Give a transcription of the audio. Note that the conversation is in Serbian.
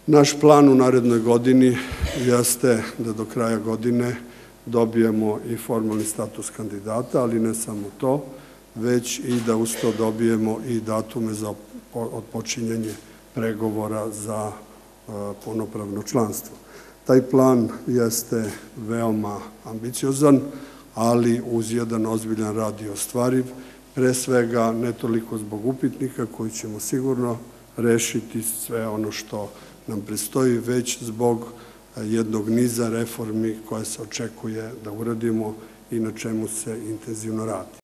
Naš plan u narednoj godini jeste da do kraja godine dobijemo i formalni status kandidata, ali ne samo to, već i da uz to dobijemo i datume za otpočinjanje pregovora za punopravno članstvo. Taj plan jeste veoma ambiciozan, ali uz jedan ozbiljan rad i ostvariv, pre svega ne toliko zbog upitnika koji ćemo sigurno rešiti sve ono što nam predstoji, već zbog jednog niza reformi koje se očekuje da uradimo i na čemu se intenzivno radi.